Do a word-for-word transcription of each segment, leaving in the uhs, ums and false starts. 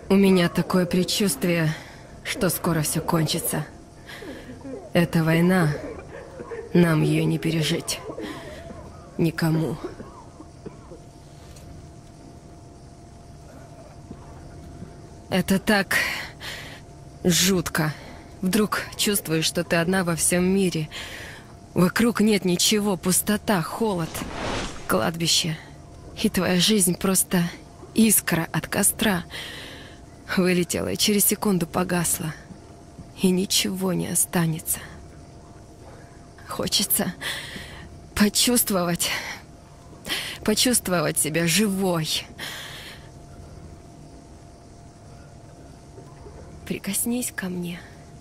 У меня такое предчувствие, что скоро все кончится. Эта война, нам ее не пережить. Никому. Это так жутко. Вдруг чувствуешь, что ты одна во всем мире. Вокруг нет ничего, пустота, холод, кладбище. И твоя жизнь просто искра от костра. Вылетела и через секунду погасла. И ничего не останется. Хочется почувствовать, почувствовать себя живой. Прикоснись ко мне.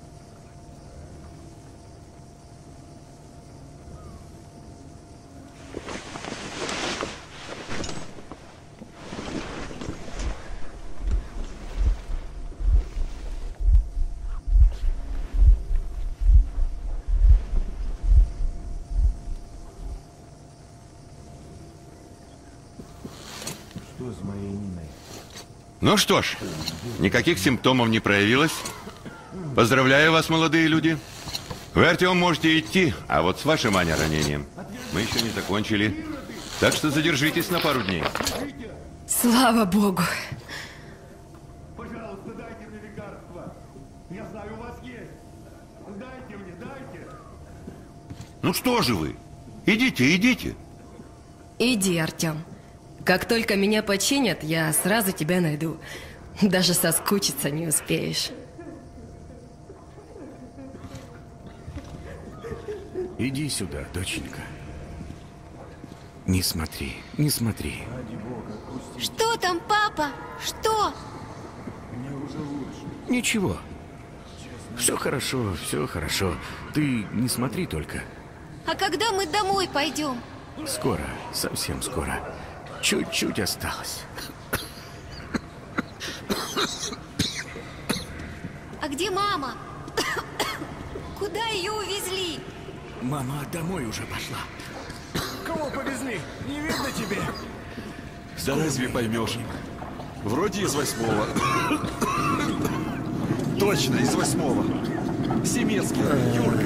Ну что ж, никаких симптомов не проявилось. Поздравляю вас, молодые люди. Вы, Артем, можете идти, а вот с вашим, Аня, ранением мы еще не закончили. Так что задержитесь на пару дней. Слава Богу. Пожалуйста, дайте мне лекарство. Я знаю, у вас есть. Дайте мне, дайте. Ну что же вы? Идите, идите. Иди, Артем. Как только меня починят, я сразу тебя найду. Даже соскучиться не успеешь. Иди сюда, доченька. Не смотри, не смотри. Что там, папа? Что? Ничего. Все хорошо, все хорошо. Ты не смотри только. А когда мы домой пойдем? Скоро, совсем скоро. Чуть-чуть осталось. А где мама? Куда ее увезли? Мама домой уже пошла. Кого повезли? Не видно тебе? Да разве поймешь? Вроде из восьмого. Точно, из восьмого. Семецкий, Юрка.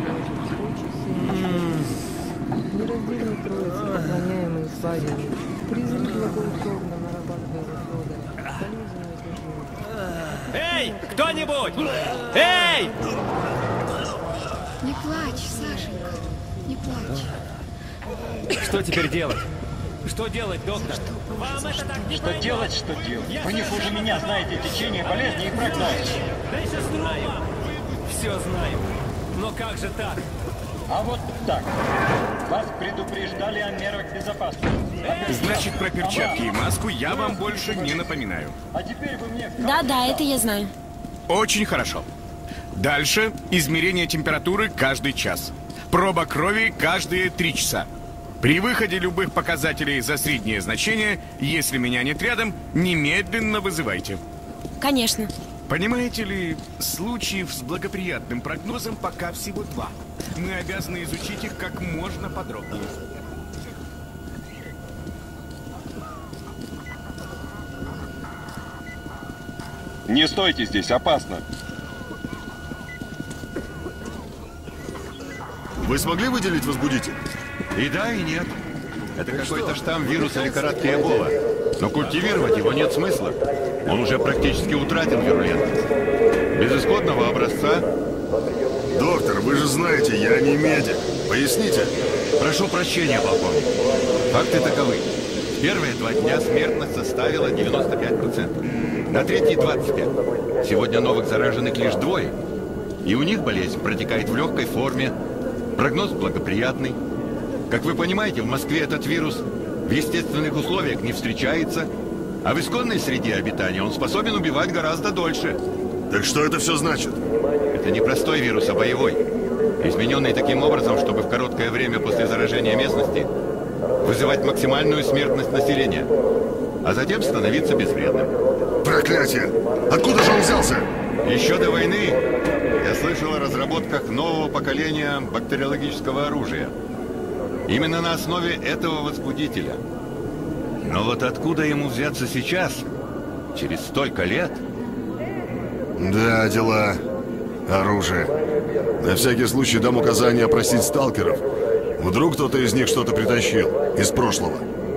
Нераздельной троицы, поклоняемые славе, призыв благоусловно нарабатывая расходы, болезненные. Эй, кто-нибудь! Эй! Не плачь, Сашенька, не плачь. Что теперь делать? Что делать, доктор? Вам это так не Что делать, что делать? Вы не хуже меня знаете течение болезни и прогноз. Да еще знаем. Все знаем. Но как же так? А вот так. Вас предупреждали о мерах безопасности. Значит, про перчатки и маску я вам больше не напоминаю. А теперь вы мне... Да-да, это я знаю. Очень хорошо. Дальше измерение температуры каждый час. Проба крови каждые три часа. При выходе любых показателей за среднее значение, если меня нет рядом, немедленно вызывайте. Конечно. Понимаете ли, случаев с благоприятным прогнозом пока всего два. Мы обязаны изучить их как можно подробнее. Не стойте здесь, опасно. Вы смогли выделить возбудитель? И да, и нет. Это какой-то штамм вируса лихорадки Эбола. Но культивировать его нет смысла. Он уже практически утратил вирулентность. Без исходного образца... Доктор, вы же знаете, я не медик. Поясните. Прошу прощения, полковник. Факты таковы. Первые два дня смертность составила девяносто пять процентов. На третьи двадцать пять процентов. Сегодня новых зараженных лишь двое. И у них болезнь протекает в легкой форме. Прогноз благоприятный. Как вы понимаете, в Москве этот вирус в естественных условиях не встречается, а в исконной среде обитания он способен убивать гораздо дольше. Так что это все значит? Это не простой вирус, а боевой. Измененный таким образом, чтобы в короткое время после заражения местности вызывать максимальную смертность населения, а затем становиться безвредным. Проклятие! Откуда же он взялся? Еще до войны я слышал о разработках нового поколения бактериологического оружия. Именно на основе этого возбудителя. Но вот откуда ему взяться сейчас, Через столько лет? Да, дела. Оружие. На всякий случай дам указание опросить сталкеров. Вдруг кто-то из них что-то притащил из прошлого.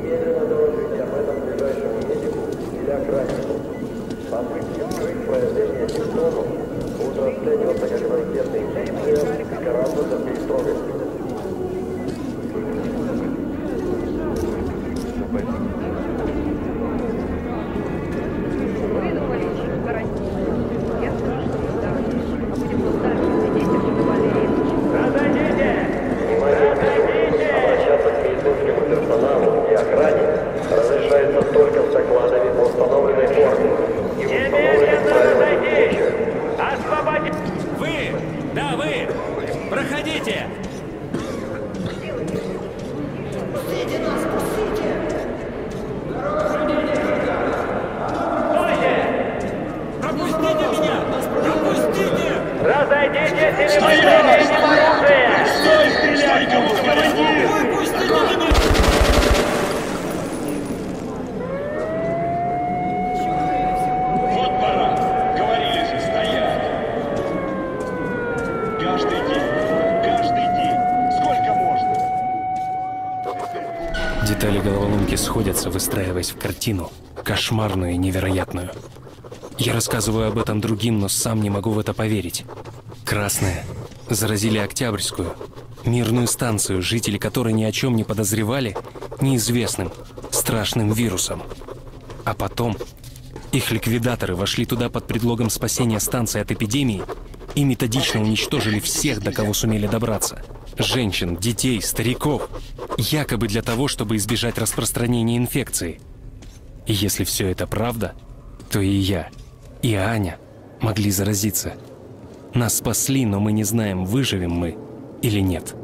Детали головоломки сходятся, выстраиваясь в картину, кошмарную и невероятную. Я рассказываю об этом другим, но сам не могу в это поверить. Красные заразили Октябрьскую, мирную станцию, жители которой ни о чем не подозревали, неизвестным, страшным вирусом. А потом их ликвидаторы вошли туда под предлогом спасения станции от эпидемии и методично уничтожили всех, до кого сумели добраться. Женщин, детей, стариков. Якобы для того, чтобы избежать распространения инфекции. И если все это правда, то и я, и Аня могли заразиться. Нас спасли, но мы не знаем, выживем мы или нет.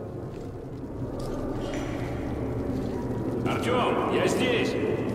Артем, я здесь!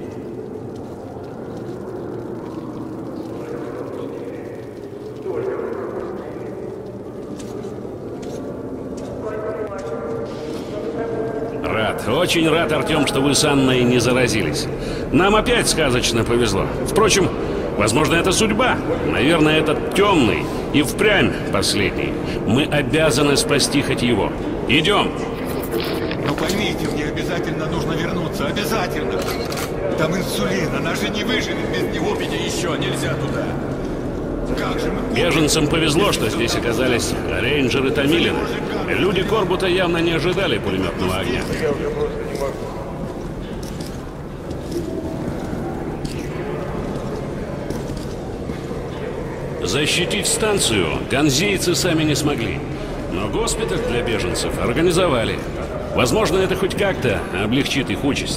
Рад, очень рад, Артем, что вы с Анной не заразились. Нам опять сказочно повезло. Впрочем, возможно, это судьба. Наверное, этот темный и впрямь последний. Мы обязаны спасти хоть его. Идем. Ну поймите, мне обязательно нужно вернуться. Обязательно. Там инсулин, она же не выживет без него. Меня еще нельзя туда. Как же мы... Беженцам повезло, что здесь оказались рейнджеры Томилина. Люди Корбута явно не ожидали пулеметного огня. Защитить станцию ганзейцы сами не смогли. Но госпиталь для беженцев организовали. Возможно, это хоть как-то облегчит их участь.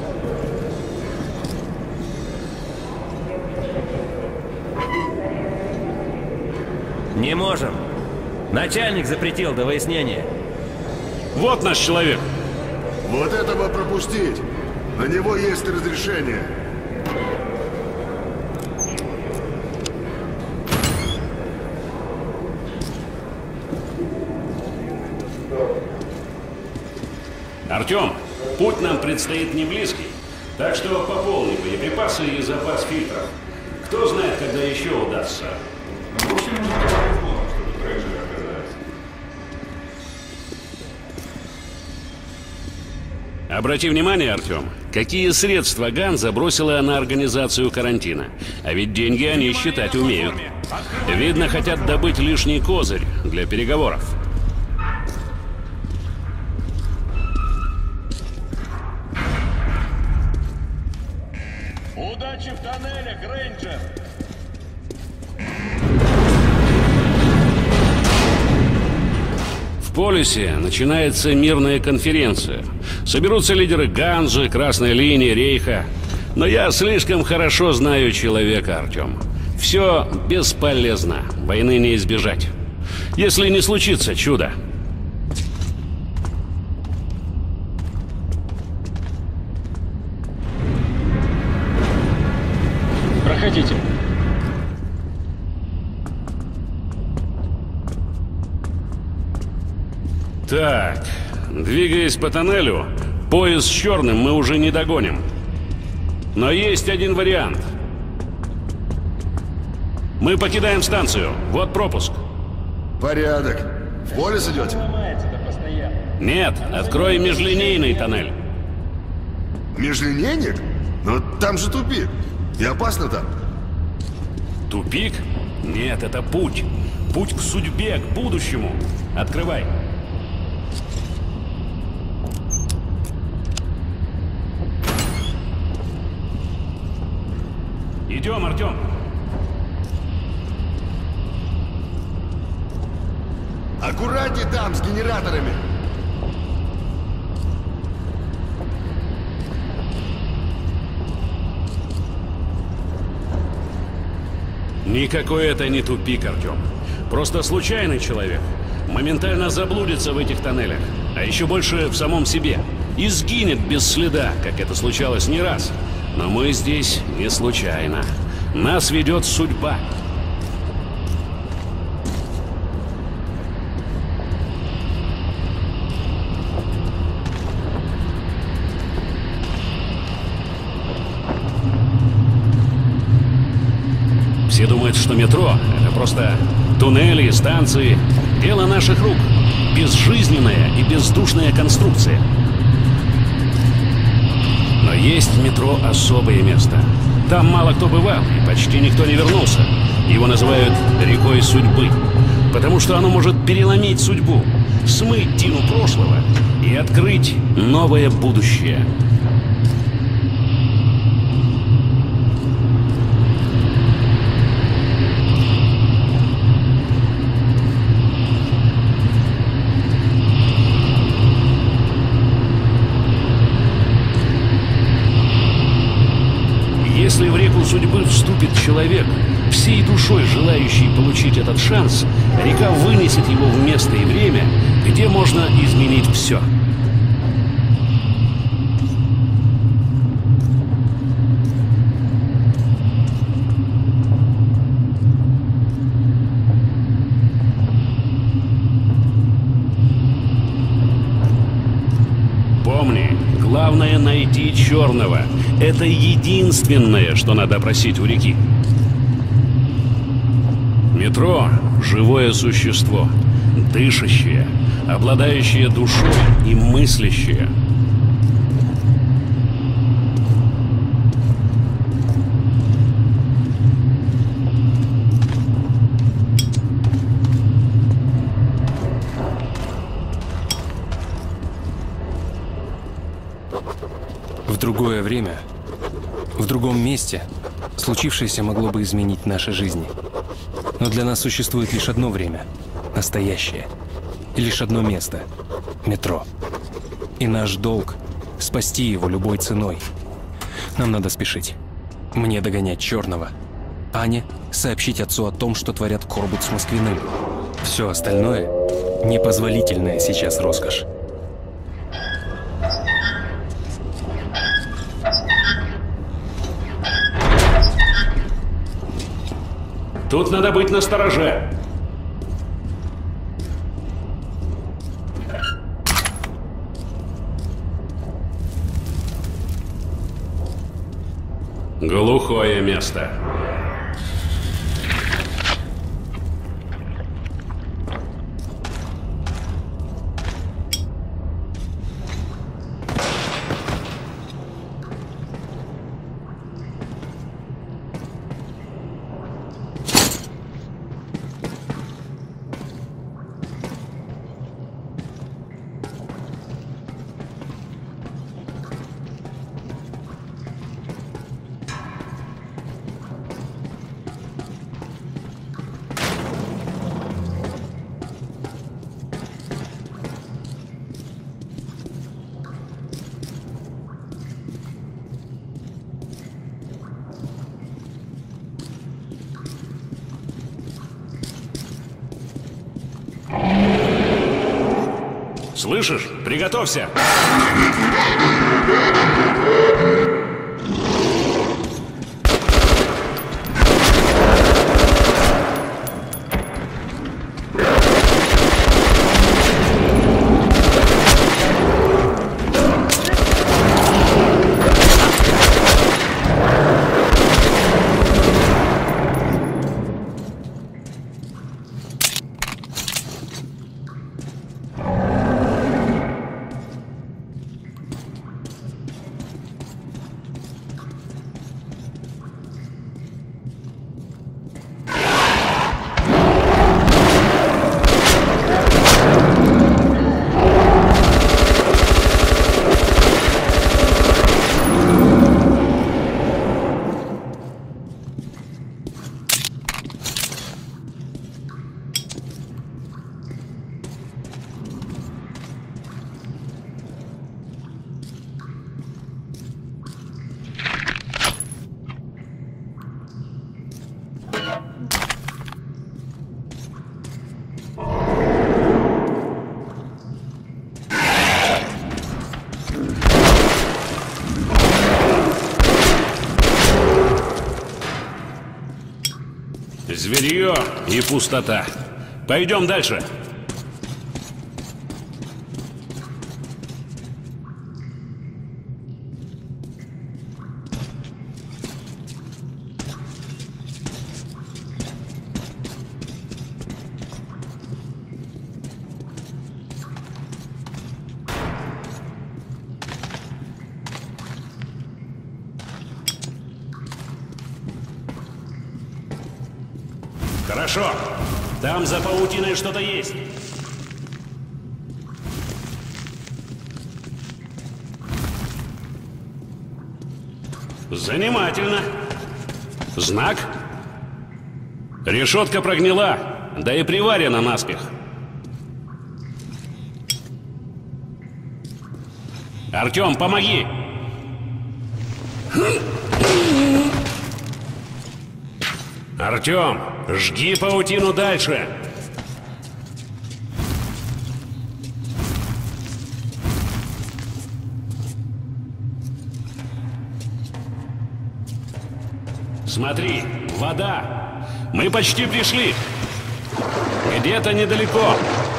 Не можем. Начальник запретил до выяснения. Вот наш человек. Вот этого пропустить. На него есть разрешение. Артем, путь нам предстоит не близкий, так что пополни боеприпасы и запас фильтров. Кто знает, когда еще удастся. В общем, не повезло, что рейнджеры оказались. Обрати внимание, Артем, какие средства Ганза бросила на организацию карантина. А ведь деньги они считать умеют. Видно, хотят добыть лишний козырь для переговоров. Удачи в тоннелях, рейнджер! В Полюсе начинается мирная конференция. Соберутся лидеры Ганзы, Красной линии, Рейха. Но я слишком хорошо знаю человека, Артем. Все бесполезно. Войны не избежать. Если не случится чудо. Проходите. Так, двигаясь по тоннелю, поезд с черным мы уже не догоним. Но есть один вариант. Мы покидаем станцию. Вот пропуск. Порядок. В полис идете? Нет, открой межлинейный тоннель. Межлинейник? Но там же тупик. И опасно там. Тупик? Нет, это путь. Путь к судьбе, к будущему. Открывай. Идем, Артем. Аккуратнее там, с генераторами. Никакой это не тупик, Артем. Просто случайный человек моментально заблудится в этих тоннелях, а еще больше в самом себе. И сгинет без следа, как это случалось не раз. Но мы здесь не случайно. Нас ведет судьба. Все думают, что метро — это просто туннели, станции. Дело наших рук. Безжизненная и бездушная конструкция. Но есть в метро особое место. Там мало кто бывал, и почти никто не вернулся. Его называют рекой судьбы, потому что оно может переломить судьбу, смыть тину прошлого и открыть новое будущее. Если в реку судьбы вступит человек, всей душой желающий получить этот шанс, река вынесет его в место и время, где можно изменить все. Помни, главное найти черного. Это единственное, что надо просить у реки. Метро — живое существо, дышащее, обладающее душой и мыслящее. В другое время, в другом месте, случившееся могло бы изменить наши жизни. Но для нас существует лишь одно время — настоящее. И лишь одно место — метро. И наш долг — спасти его любой ценой. Нам надо спешить. Мне догонять черного. Ане сообщить отцу о том, что творят Корбут с Москвиным. Все остальное — непозволительная сейчас роскошь. Тут надо быть настороже. Глухое место. Слышишь? Приготовься! Зверье и пустота. Пойдем дальше. Хорошо. Там за паутиной что-то есть. Занимательно. Знак? Решетка прогнила, да и приварена наспех. Артем, помоги! Артем, жги паутину дальше. Смотри, вода. Мы почти пришли. Где-то недалеко.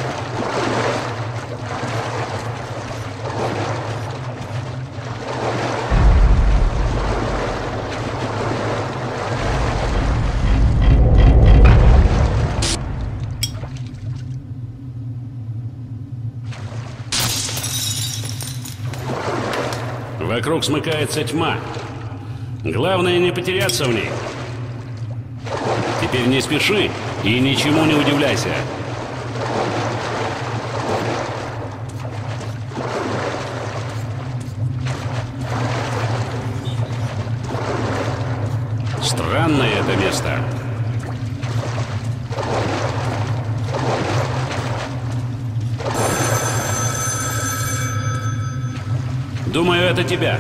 Вокруг смыкается тьма. Главное не потеряться в ней. Теперь не спеши и ничему не удивляйся. Странное это место. Думаю, это тебя.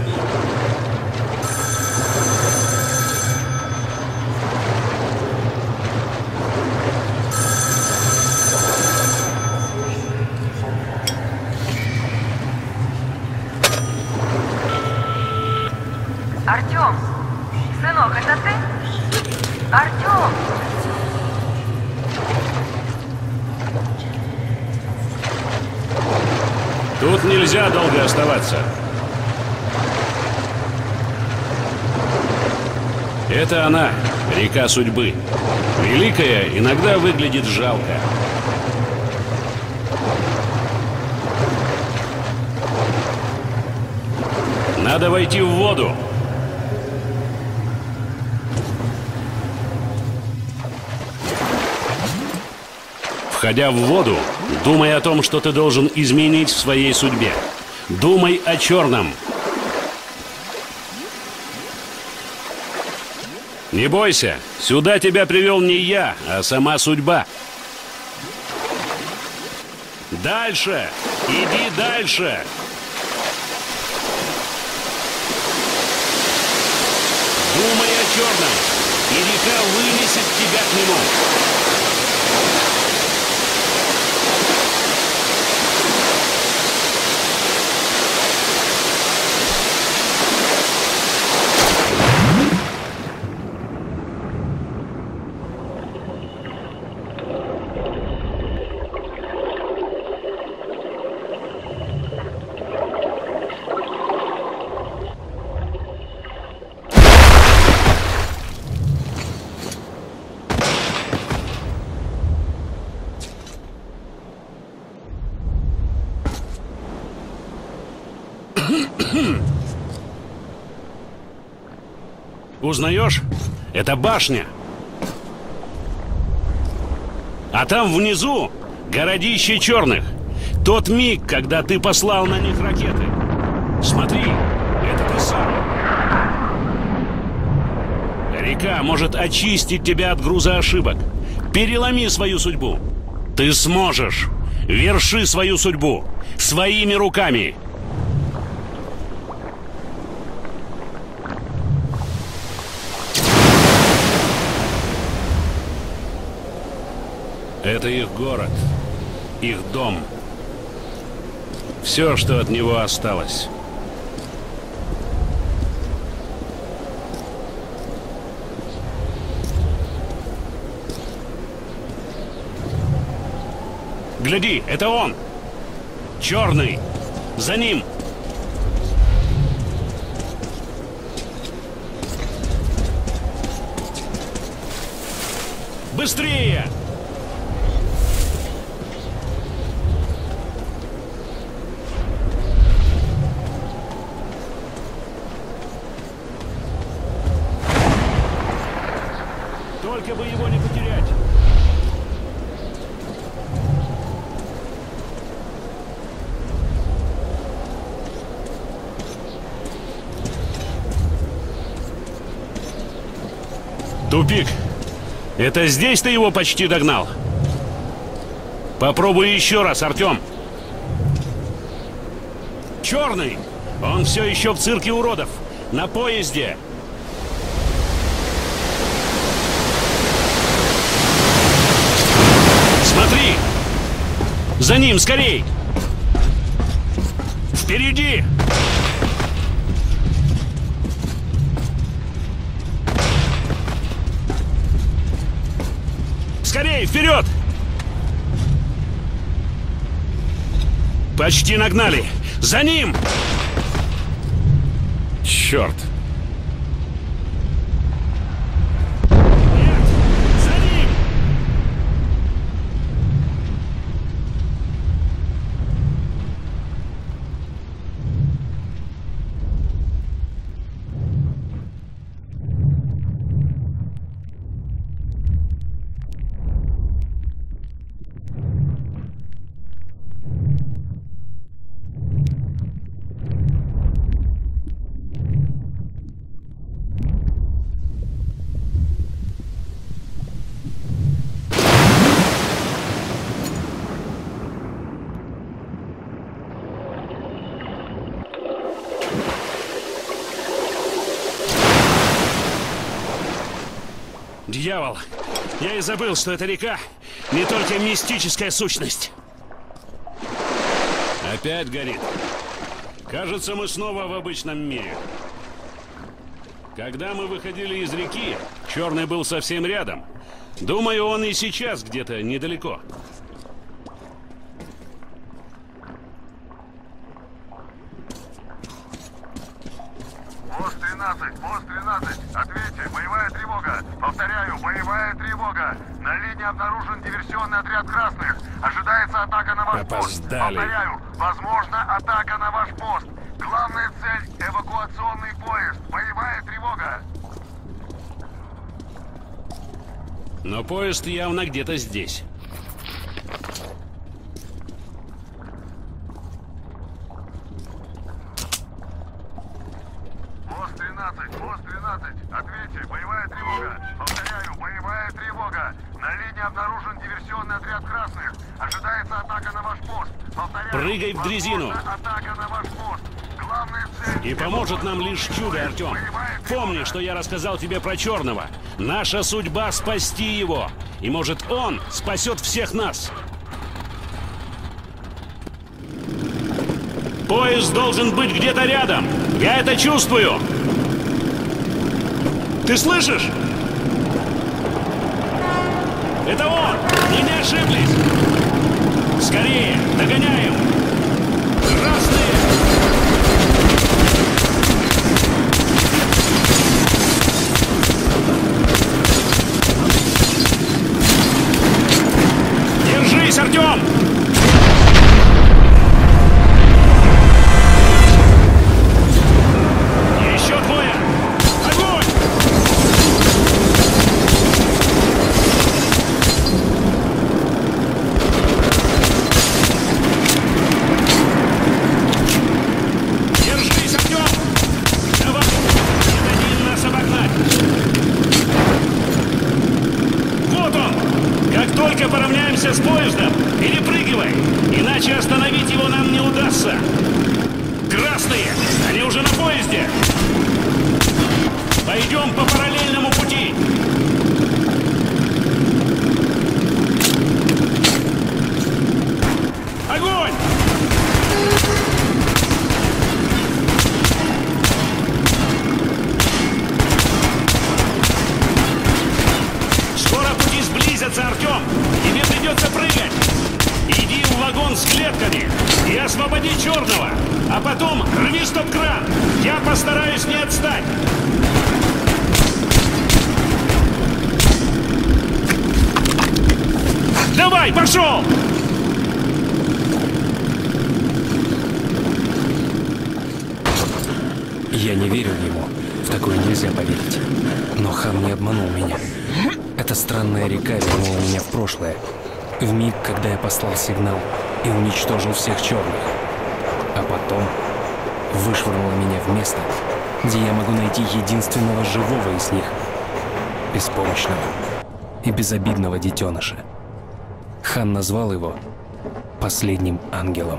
Артем, сынок, это ты? Артем! Тут нельзя долго оставаться. Это она, река судьбы. Великая иногда выглядит жалко. Надо войти в воду. Входя в воду, думай о том, что ты должен изменить в своей судьбе. Думай о черном. Не бойся, сюда тебя привел не я, а сама судьба. Дальше! Иди дальше! Думай о черном, и река вынесет тебя к нему. Узнаешь? Это башня. А там внизу городище черных. Тот миг, когда ты послал на них ракеты. Смотри, это ты сам. Река может очистить тебя от груза ошибок. Переломи свою судьбу. Ты сможешь. Верши свою судьбу. Своими руками. Это их город, их дом. Все, что от него осталось. Гляди, это он! Черный! За ним! Быстрее! Только бы его не потерять! Тупик! Это здесь ты его почти догнал? Попробуй еще раз, Артем. Черный! Он все еще в цирке уродов. На поезде. Смотри! За ним, скорей! Впереди! Скорей, вперед! Почти нагнали! За ним! Черт! Дьявол! Я и забыл, что эта река не только мистическая сущность. Опять горит. Кажется, мы снова в обычном мире. Когда мы выходили из реки, Черный был совсем рядом. Думаю, он и сейчас где-то недалеко. Пост тринадцать, пост тринадцать, ответьте, боевая тревога. Повторяю, боевая тревога. На линии обнаружен диверсионный отряд красных. Ожидается атака на ваш пост. Опоздали. Повторяю, возможно атака на ваш пост. Главная цель — эвакуационный поезд. Боевая тревога. Но поезд явно где-то здесь. Пост тринадцать, пост тринадцать, ответьте, боевая тревога. Повторяю, боевая тревога. На линии обнаружен диверсионный отряд красных. Ожидается атака на ваш пост. Повторяю, прыгай в дрезину. Атака на ваш пост. Главная цель. И поможет нам лишь чудо, Артем. Помни, что я рассказал тебе про Черного. Наша судьба — спасти его. И может, он спасет всех нас. Поезд должен быть где-то рядом. Я это чувствую. Ты слышишь? Это он! Мы не ошиблись! Скорее! Догоняем! Красные! Держись, Артем! Еще двое! Огонь! Держись, Артем! Давай! Не дай нас обогнать! Вот он! Как только поравняемся с поездом, перепрыгивай! Иначе остановить его нам не удастся! Красные! Они уже на поезде! Пойдем по параллельному пути! сдаваться, Артем! Тебе придется прыгать! Иди в вагон с клетками и освободи черного, а потом рви стоп-кран! Я постараюсь не отстать! Давай, пошел! Я не верил ему. В такое нельзя поверить. Но Хан не обманул меня. Эта странная река вернула меня в прошлое. В миг, когда я послал сигнал и уничтожил всех черных. А потом вышвырнула меня в место, где я могу найти единственного живого из них. Беспомощного и безобидного детеныша. Хан назвал его последним ангелом.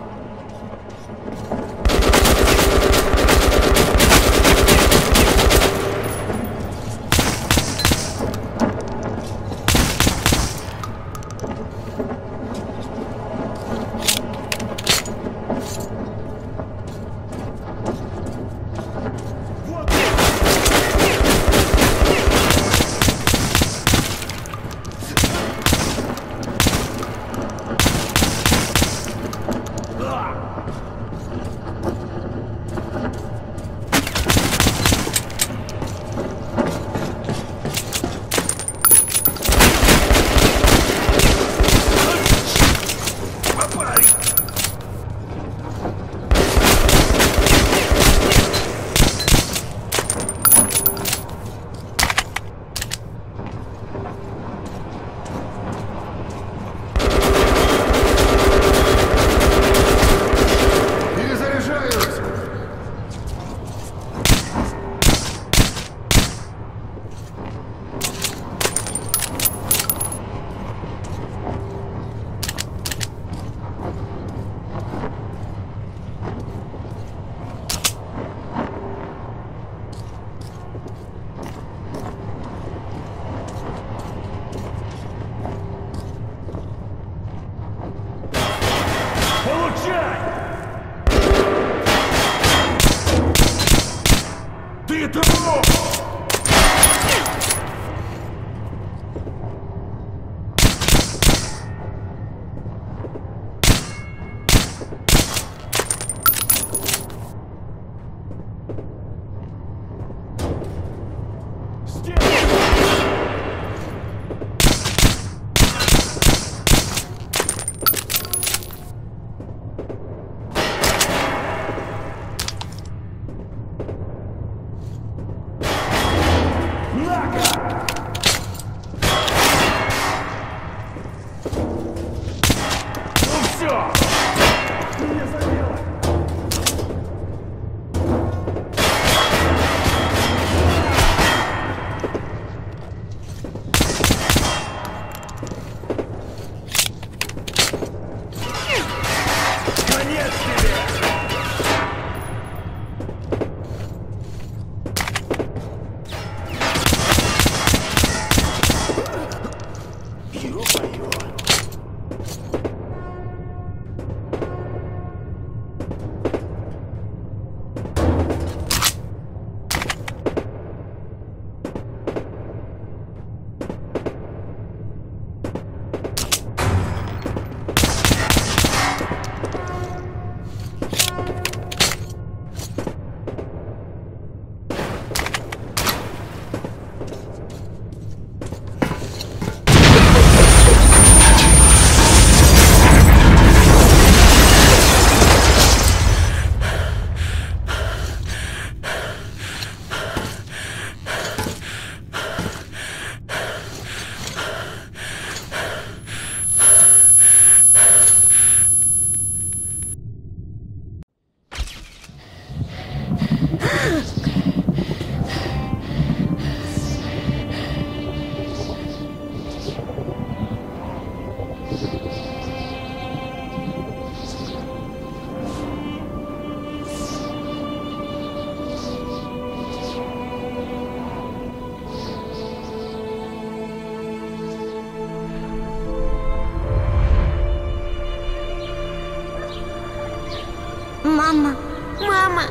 Мама! Мама!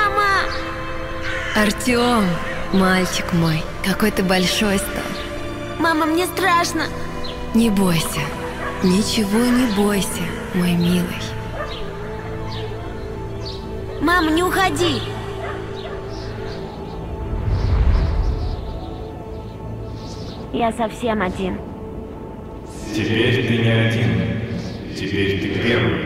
Мама! Артем, мальчик мой, какой ты большой стал. Мама, мне страшно. Не бойся. Ничего не бойся, мой милый. Мама, не уходи. Я совсем один. Теперь ты не один. Теперь ты первый.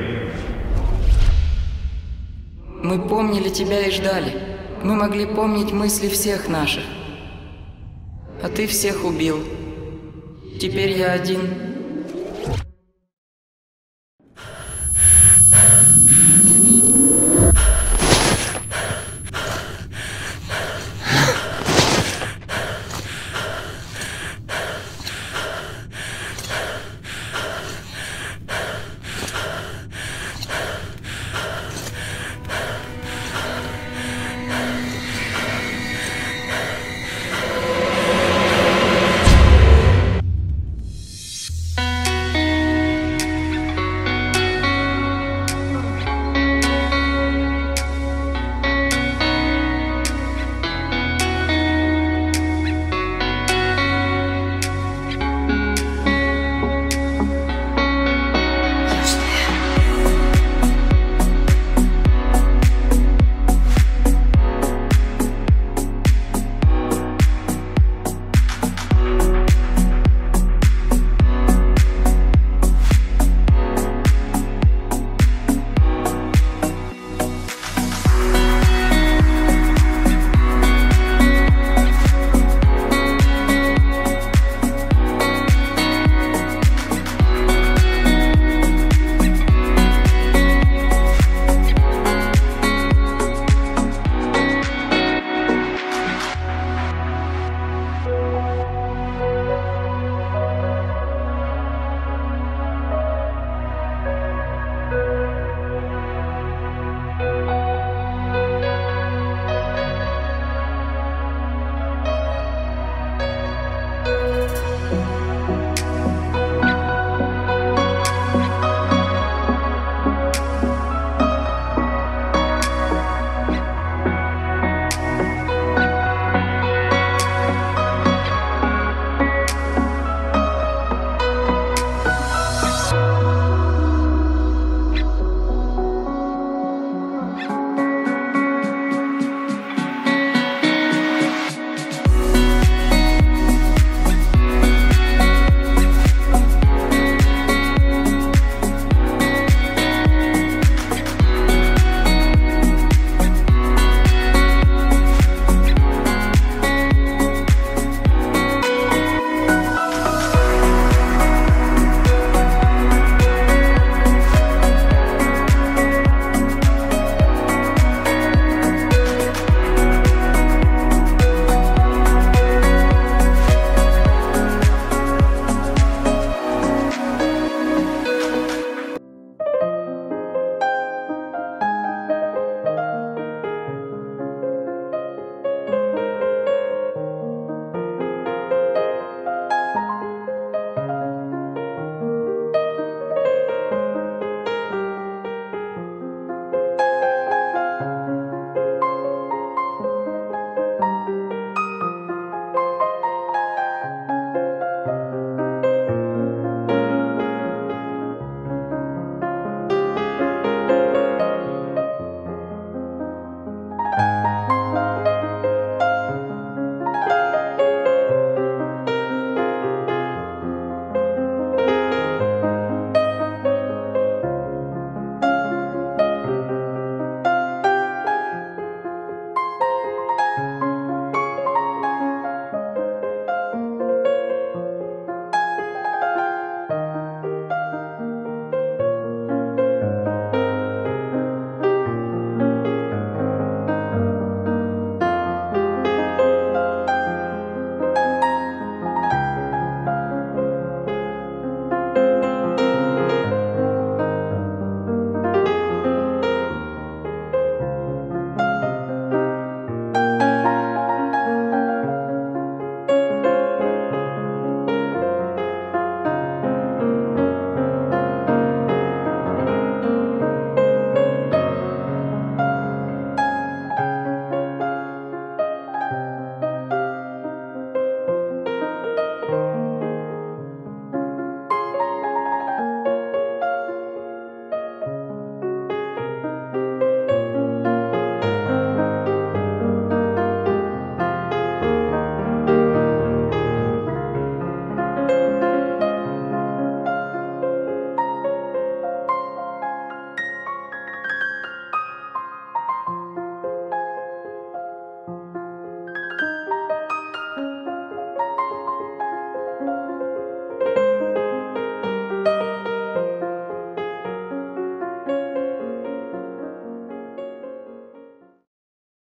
Мы помнили тебя и ждали. Мы могли помнить мысли всех наших. А ты всех убил. Теперь я один.